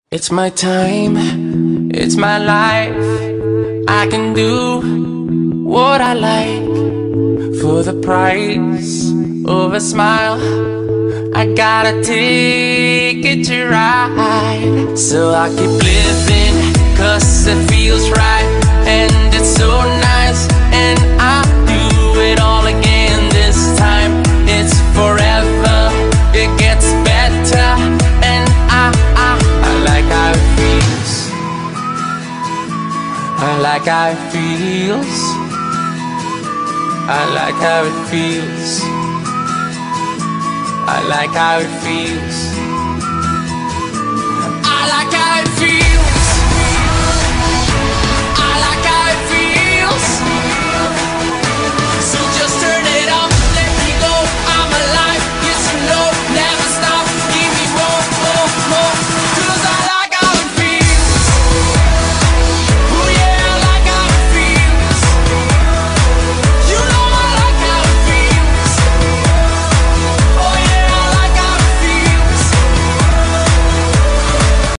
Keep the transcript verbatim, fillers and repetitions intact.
It's my time, it's my life. I can do what I like for the price of a smile. I got a ticket to ride, so I keep living, cause it feels right. And it's so nice, and I do it all again this time. It's forever, it gets better, and I, I, I like how it feels. I like how it feels. I like how it feels. I like how it feels.